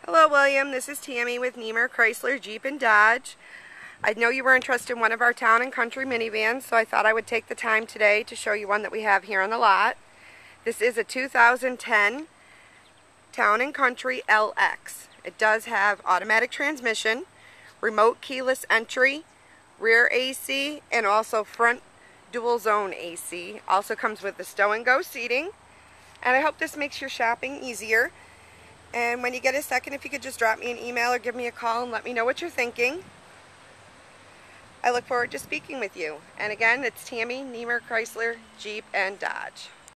Hello, William. This is Tammy with Niemer Chrysler Jeep and Dodge. I know you were interested in one of our town and country minivans, so I thought I would take the time today to show you one that we have here on the lot. This is a 2010 Town and Country LX. It does have automatic transmission, remote keyless entry, rear AC, and also front dual zone AC. Also comes with the stow and go seating. And I hope this makes your shopping easier. And when you get a second, if you could just drop me an email or give me a call and let me know what you're thinking. I look forward to speaking with you. And again, it's Tammy, Niemer Chrysler Jeep and Dodge.